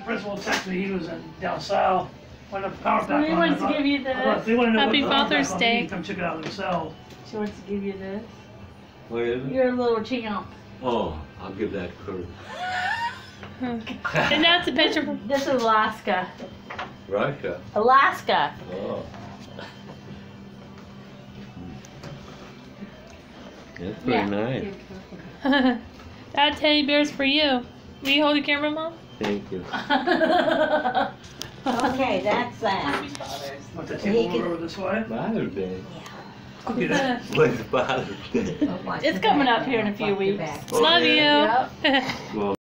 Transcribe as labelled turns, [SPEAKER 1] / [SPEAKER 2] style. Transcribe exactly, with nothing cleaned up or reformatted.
[SPEAKER 1] principal texted me, he was in down south, when the power back on.
[SPEAKER 2] He wants to give you this.
[SPEAKER 1] They wanna know
[SPEAKER 2] Happy
[SPEAKER 1] what the power
[SPEAKER 2] Father's
[SPEAKER 1] back on,
[SPEAKER 2] Day.
[SPEAKER 1] you can Come check it out themselves.
[SPEAKER 2] She wants to give you this.
[SPEAKER 3] What is it?
[SPEAKER 2] Your little champ.
[SPEAKER 3] Oh, I'll give that to Kurt.
[SPEAKER 2] And that's a picture from, this is Alaska.
[SPEAKER 3] Russia.
[SPEAKER 2] Alaska.
[SPEAKER 3] Oh. That's pretty
[SPEAKER 2] Yeah.
[SPEAKER 3] nice.
[SPEAKER 2] That teddy bear's for you. Will you hold the camera, Mom?
[SPEAKER 3] Thank you.
[SPEAKER 4] Okay, that's that.
[SPEAKER 1] Want the
[SPEAKER 4] He
[SPEAKER 1] table
[SPEAKER 4] can-
[SPEAKER 1] over this way?
[SPEAKER 3] Father's Day.
[SPEAKER 1] I'll do that.
[SPEAKER 3] When's Father's Day?
[SPEAKER 2] It's coming up here in a few weeks.
[SPEAKER 3] Oh,
[SPEAKER 2] Love
[SPEAKER 3] yeah.
[SPEAKER 2] you.
[SPEAKER 3] Well,